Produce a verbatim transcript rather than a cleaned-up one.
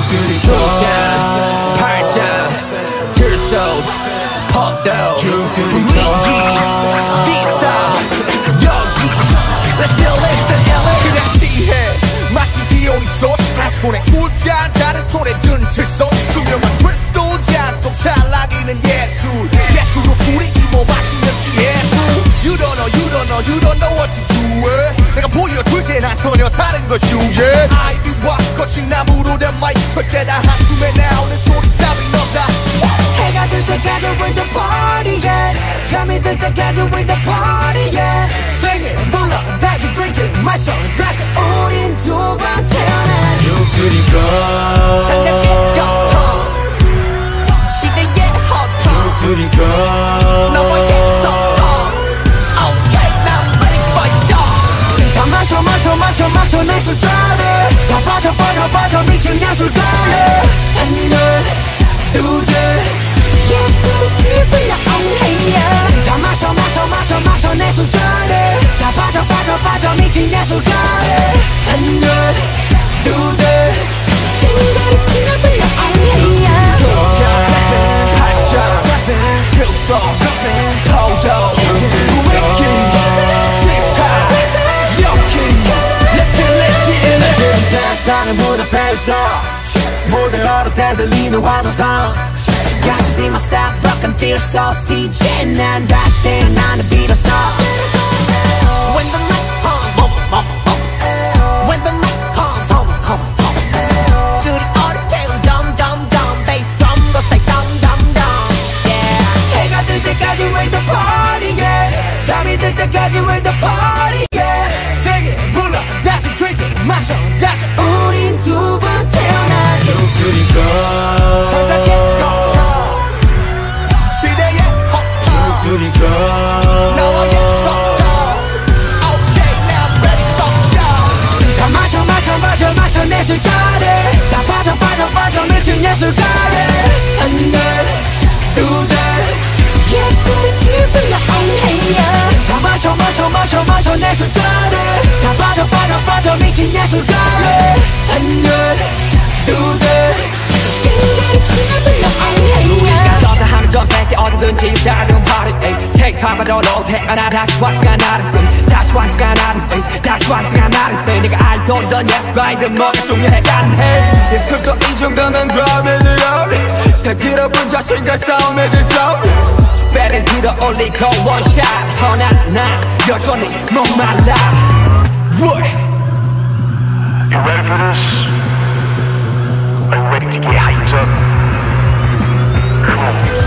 소장 팔짱 Thyrsus 퍽도 분위기 D-style 여기 Let's still live the 엘에이 그냥 취해 마치 디오니소스 한 손에 술잔 다른 손에 든 Thyrsus 투명한 크리스탈 잔속 찰나기는 예술 예술로 술이 입어 마시면 예술 You don't know you don't know you don't know what to do it. 내가 보여줄게 난 전혀 다른 것 주제 아이비와 거친 나무로 된 마이크 절대 다 한숨에 나오는 소리 따윈 없다 해가 들 때까지 we're the party yeah 잠이 들 때까지 we're the party yeah Sing it 불러 다시 drink it 마셔 다시 우린 두 번 태어나 쭉 들이고 장작의 고통 시대의 허통 쭉 들이고 너와의 소통 Okay now I'm ready for show 다 마셔 마셔 마셔 마셔 내 술잔에 다 빠져 빠져 빠져 미친 예술가에 하나 둘셋 예술이 지불러 oh hey yeah 다 마셔 마셔 마셔 마셔 내 술잔에 다 빠져 빠져 빠져 미친 예술가에 하나 둘셋 인간이 지불러 oh hey yeah 소장 팔짱 Thyrsus 퍽도 분위기 D-style 여기 Let's still live the 엘에이 세상의 무대에서 무대 얼어 대들리는 환호성 Got to see my style broken Thyrsus 이제 난 다시 태어나는 비로소 When the night comes bum bum bum When the night comes come come come 둘이 얼어 태운 dum dum dum Bass drum 더 say dum dum dum Yeah 해가 뜰 때까지 we're the party yeah 잠이 들 때까지 we're the party yeah Sing it 불러 다시 drink it 마셔 다시 우린 두 번 태어나 쭉 들이고 천장의 고통 시대의 허통 들이고 너와의 소통 Okay now I'm ready for show 다 마셔 마셔 마셔 마셔 내 술잔에 다 빠져 빠져 빠져 미친 예술가에 하나 둘셋 예술이 지불러 oh hey yeah 다 마셔 마셔 마셔 마셔 내 술잔에 다 빠져 빠져 빠져 미친 예술가에 하나 둘셋 인간이 지불러 oh hey yeah 너다 하는 전 세계 어디든지 다른 party Take part 받아도 태어나 다시 왔으가 나를 say 다시 왔으가 나를 say 다시 왔으가 나를 say 내가 알고 있던 예술가이든 뭐가 중요하지 해 예술도 이 정도면 그럼이지요 새끼로분 자신과 싸움해질 싸움 배를 들어 올리고 원샷 허나 나 여전히 목말라 You ready for this? Are you ready to get hyped up? Come on.